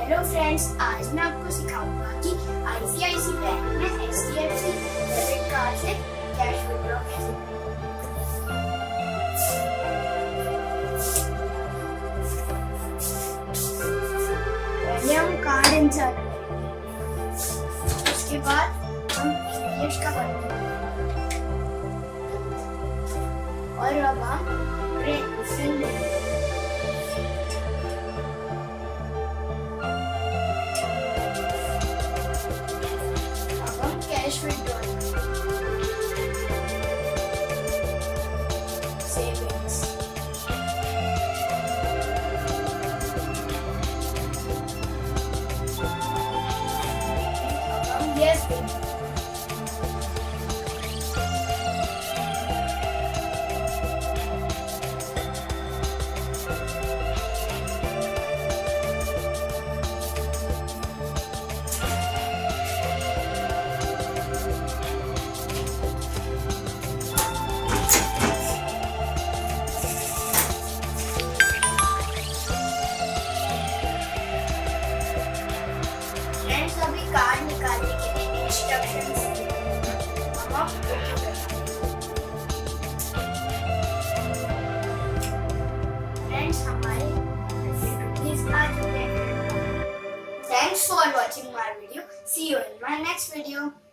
Hello friends, आज मैं आपको सिखाऊंगा कि ICICI बैंक में HDFC डेबिट कार्ड से कैश विड्रॉ कैसे पहले हम कार्ड इंसर्ट करेंगे, उसके बाद हम इंग्लिश का बटन और अब हम प्रिंट देंगे। कैश विड्रॉ सेविंग्स यस अभी कार्ड निकालने के लिए इंस्ट्रक्शंस फ्रेंड्स हमारे ₹50 आ चुके हैं। Thanks for watching my video. See you in my next video.